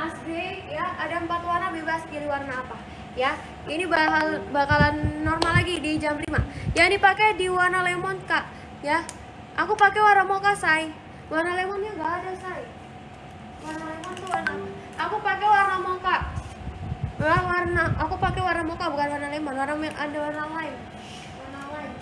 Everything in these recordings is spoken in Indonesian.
Asgrey ya, ada 4 warna, bebas pilih warna apa ya. Ini bakalan normal lagi di jam 5. Yang dipakai di warna lemon Kak ya. Aku pakai warna mocha say. Warna lemonnya nggak ada say. Warna lemon tuh warna apa? Aku pakai warna mocha. Aku pakai warna mocha, bukan warna lemon. Ada warna lime. Warna lime.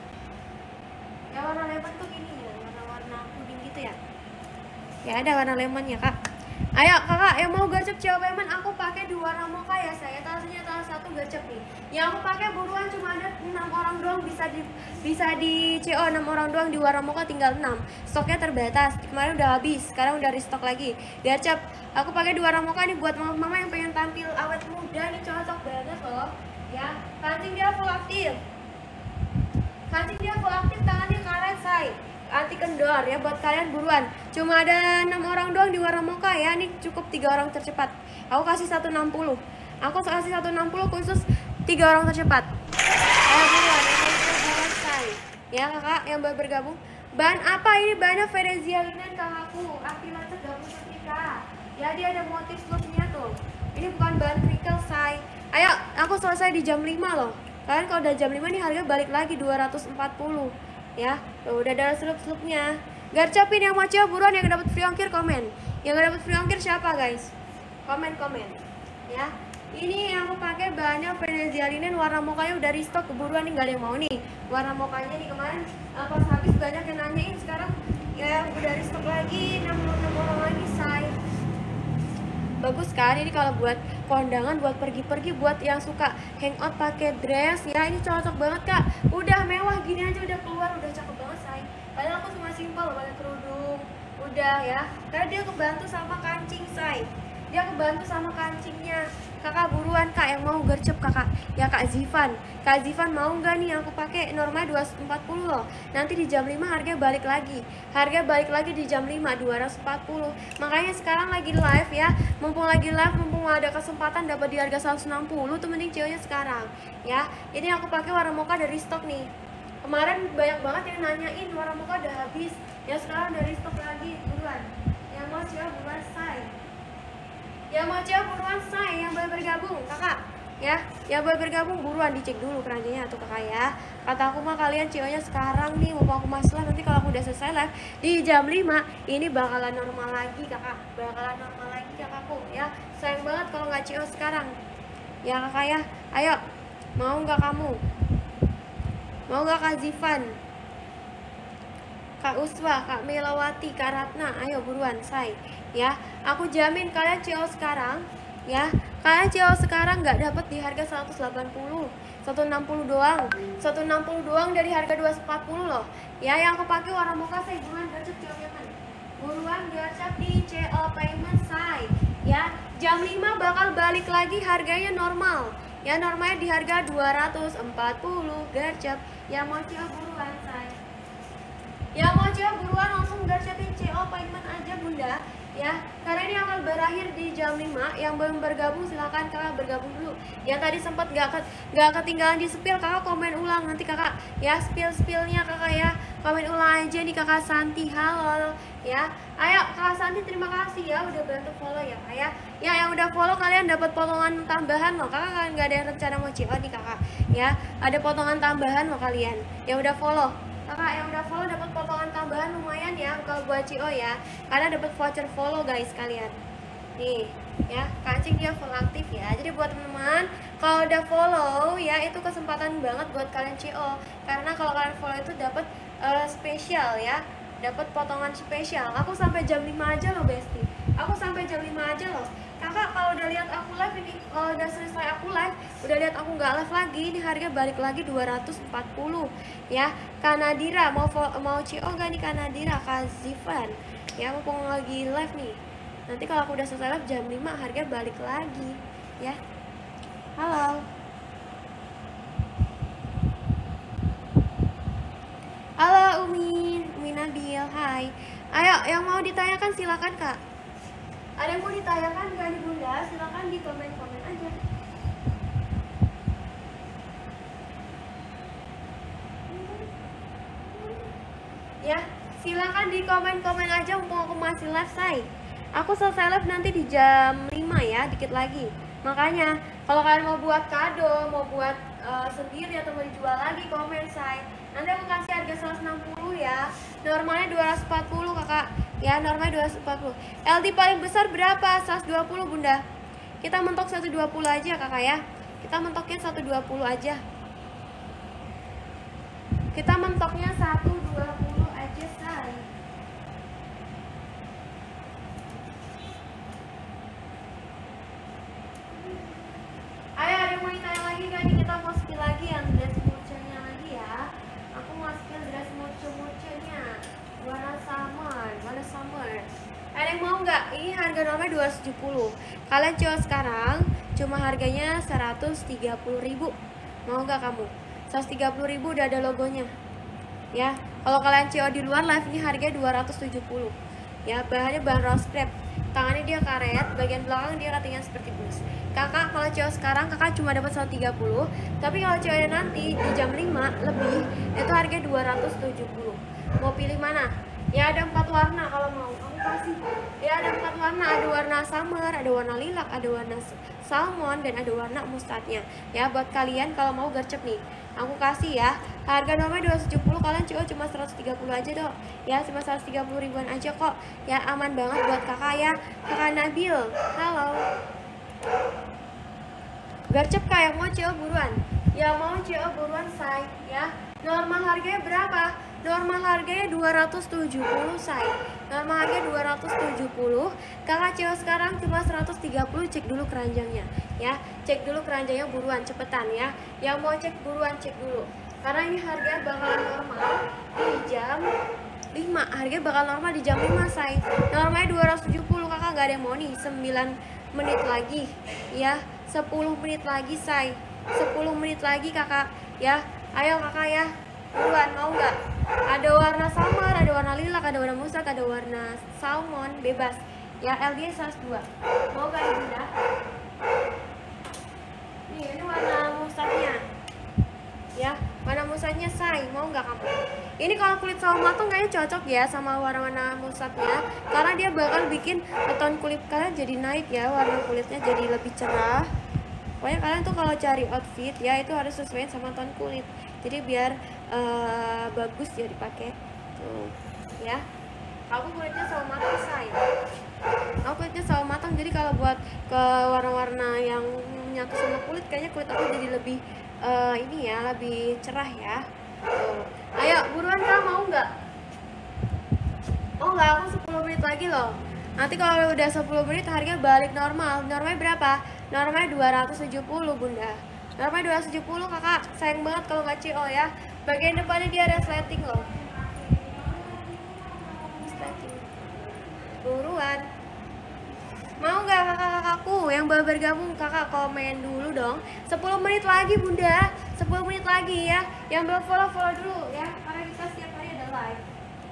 Ya warna lemon tuh gini ya, warna puding gitu ya. Ya ada warna lemonnya Kak. Ayo kakak yang mau gercep CO payment, aku pakai di warna mocha ya saya. Tasnya salah satu gercep nih. Yang aku pakai buruan, cuma ada 6 orang doang, bisa di CO 6 orang doang di warna mocha, tinggal 6. Stoknya terbatas. Kemarin udah habis, sekarang udah restock lagi. Gercep aku pakai di warna mocha nih buat mama-mama yang pengen tampil awet muda nih, cocok banget loh. Ya, kancing dia full aktif. Kancing dia full aktif, tangannya karet say. Anti kendor ya, buat kalian buruan. Cuma ada 6 orang doang di warna mocha ya. Ini cukup 3 orang tercepat. Aku kasih 160. Aku kasih 160 khusus 3 orang tercepat. Ayo buruan, buruan say. Ya kakak yang baru bergabung. Bahan apa ini? Bahannya Venezia linen kakakku. Aktivator gabung setrika. Ya dia ada motif loopnya tuh. Ini bukan bahan crinkle say. Ayo, aku selesai di jam 5 loh. Kalian kalau udah jam 5 nih harga balik lagi 240. Ya, udah ada slup-slupnya. Garcapin yang mau coba buruan, yang dapat free ongkir komen. Yang gak dapat free ongkir siapa guys? Komen. Ya, ini yang aku pakai bahannya Venezia linen, warna mokanya udah restock, keburuan nih, gak ada yang mau nih. Warna mokanya nih kemarin pas habis banyak yang nanyain, sekarang ya udah restock lagi, 6 orang lagi say. Bagus kan ini kalau buat kondangan, buat pergi-pergi, buat yang suka hangout pakai dress ya, ini cocok banget Kak. Udah mewah gini aja udah keluar, udah cakep banget say. Padahal aku cuma simpel pakai kerudung. Udah ya, karena dia kebantu sama kancing say. Dia kebantu sama kancingnya. Kakak buruan Kak yang mau gercep kakak. Ya Kak Zivan. Kak Zivan mau nggak nih aku pakai normalnya 240 loh. Nanti di jam 5 harga balik lagi. Harga balik lagi di jam 5 240. Makanya sekarang lagi live ya. Mumpung lagi live, mumpung ada kesempatan dapat di harga 160 tuh, mending ceweknya sekarang. Ya, ini aku pakai warna mocha dari stok nih. Kemarin banyak banget yang nanyain warna mocha udah habis. Ya sekarang dari stok lagi, buruan. Yang mau cewek buruan say. Yang mau cewek buruan say, yang baru bergabung kakak ya, yang baru bergabung buruan dicek dulu keranjangnya tuh kakak ya. Kata aku mah kalian ceweknya sekarang nih, mau aku masih live, nanti kalau aku udah selesai live di jam 5 ini bakalan normal lagi kakak, bakalan normal lagi kakakku ya. Sayang banget kalau nggak cewek sekarang ya kakak ya. Ayo, mau nggak kamu? Mau nggak Kak Zivan, Kak Uswa, Kak Melawati, Kak Ratna, ayo buruan say ya. Aku jamin kalian CO sekarang ya. Kalian CO sekarang nggak dapat di harga 180, 160 doang. 160 doang dari harga 240 loh. Ya yang aku pakai warna mocha say, buruan gercep CO payment. Buruan gercep di CO payment say ya. Jam 5 bakal balik lagi harganya normal. Ya normalnya di harga 240 gercep. Yang mau CO buruan say. Yang mau CO buruan langsung gercepin CO payment aja bunda ya, karena ini akan berakhir di jam 5. Yang belum bergabung silahkan kakak bergabung dulu. Yang tadi sempat gak ketinggalan di spill, kakak komen ulang nanti kakak ya, spillnya kakak ya, komen ulang aja nih. Kakak Santi halo ya. Ayo kakak Santi terima kasih ya udah bantu follow ya kak ya. Ya yang udah follow kalian dapat potongan tambahan loh. Kakak kan gak ada yang rencana mau CO nih kakak ya, ada potongan tambahan loh kalian yang udah follow. Kakak yang udah follow dapat potongan tambahan lumayan ya kalau buat CO ya, karena dapat voucher follow guys kalian. Nih ya, kancing dia full aktif ya. Jadi buat teman-teman kalau udah follow ya, itu kesempatan banget buat kalian CO. Karena kalau kalian follow itu dapat spesial ya, dapat potongan spesial. Aku sampai jam 5 aja loh Besti. Aku sampai jam 5 aja loh. Kakak kalau udah lihat aku live ini, kalau udah selesai aku live, udah lihat aku nggak live lagi, ini harga balik lagi 240 ya. Kanadira mau CO nggak nih Kanadira? Kak Zivan ya, mumpung lagi live nih. Nanti kalau aku udah selesai live jam 5 harga balik lagi ya. Halo. Halo Umi Nabil, hai. Ayo yang mau ditanyakan silakan kak. Ada yang mau ditanyakan gak nih bunda? Silakan di komen-komen aja. Ya, silakan di komen-komen aja mumpung aku masih live say. Aku selesai live nanti di jam 5 ya, dikit lagi. Makanya kalau kalian mau buat kado, mau buat sendiri atau mau dijual lagi, komen say. Nanti aku kasih harga 160 ya. Normalnya 240 kakak. Ya normalnya 240. LD paling besar berapa? 120 bunda. Kita mentok 120 aja kakak ya. Kita mentoknya 120 aja. Kita mentoknya 120 aja say. Ayo ada yang mau tanya lagi gak nih? Kita mau skill lagi yang dress mocha-nya lagi ya. Aku mau skill dress mocha-mocha-nya warna summer. Ada yang mau nggak? Ini harga normalnya 270. Kalian coba sekarang cuma harganya 130.000. Mau nggak kamu? 130.000 udah ada logonya. Ya, kalau kalian CO di luar live ini harganya 270. Ya, bahannya bahan rose crepe. Tangannya dia karet, bagian belakang dia cuttingnya seperti bus. Kakak kalau CO sekarang kakak cuma dapat 130, tapi kalau CO nanti di jam 5 lebih itu harganya 270. Mau pilih mana? Ya ada 4 warna kalau mau. Aku kasih. Ya ada 4 warna, ada warna summer, ada warna lilac, ada warna salmon dan ada warna mustardnya. Ya buat kalian kalau mau gercep nih. Aku kasih ya. Harga normalnya 270, kalian cuma 130 aja dok. Ya cuma 130 ribuan aja kok. Ya aman banget buat kakak ya. Kakak Nabil. Halo. Gercep kayak mau CO buruan. Ya mau CO buruan say ya. Normal harganya berapa? Normal harganya 270 say. Normal harganya 270. Kakak CO sekarang cuma 130. Cek dulu keranjangnya ya. Cek dulu keranjangnya buruan, cepetan ya. Yang mau cek buruan cek dulu. Karena ini harganya bakalan normal di jam 5. Harganya bakal normal di jam 5 say. Normalnya 270 kakak gak ada yang mau nih. 9 menit lagi ya. 10 menit lagi say. 10 menit lagi kakak ya. Ayo kakak ya. Buruan mau nggak? Ada warna summer, ada warna lilac, ada warna mustard, ada warna salmon, bebas. Ya LD 102. Mau nggak ibu dah? Nih ini warna mustardnya. Ya warna mustardnya say. Mau nggak kamu? Ini kalau kulit sawo matang kayaknya cocok ya sama warna-warna mustardnya. Karena dia bakal bikin tone kulit kalian jadi naik ya. Warna kulitnya jadi lebih cerah. Pokoknya kalian tuh kalau cari outfit ya itu harus sesuai sama tone kulit. Jadi biar bagus ya dipakai tuh ya. Aku kulitnya sawo matang say. Aku kulitnya sawo matang jadi kalau buat ke warna-warna yang menyatu sama kulit kayaknya kulit aku jadi lebih ini ya lebih cerah ya. Tuh. Ayo buruan kak mau nggak? Oh nggak, aku 10 menit lagi loh. Nanti kalau udah 10 menit harganya balik normal. Normalnya berapa? Normalnya 270 bunda. Normalnya 270 kakak. Sayang banget kalau nggak CO ya. Bagian depannya dia ada slating loh. Slating. Buruan. Mau nggak kakak-kakakku yang baru bergabung? Kakak komen dulu dong. 10 menit lagi bunda. 10 menit lagi ya. Yang belum follow dulu ya. Karena kita setiap hari ada live.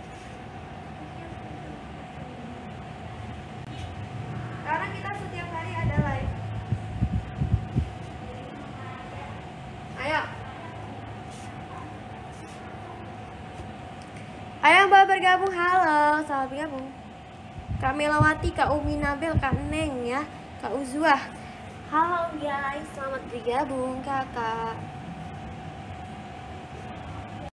Karena kita setiap hari ada live. Ayo. Ayo yang baru bergabung, halo, selamat bergabung. Kak Melawati, Kak Umi Nabil, Kak Neng ya, Kak Uzwah. Halo guys, selamat bergabung kakak.